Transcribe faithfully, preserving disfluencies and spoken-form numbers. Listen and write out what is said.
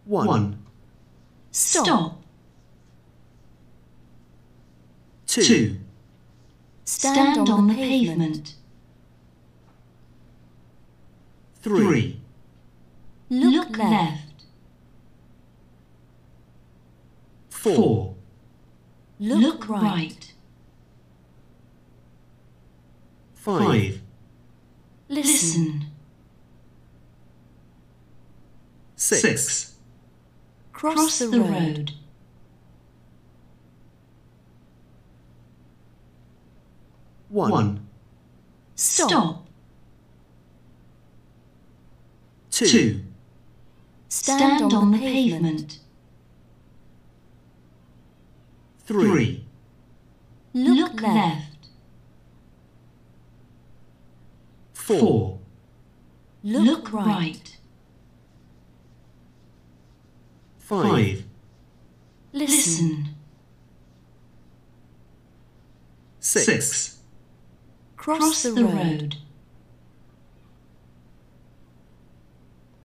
One. Stop. Two. Stand on the pavement. Three. Look left. Four. Look right. Five. Listen. Six. Cross the road. One. Stop. Two. Stand on the pavement. Three. Look left. Four. Look right. Five. Listen. Six. Cross the road.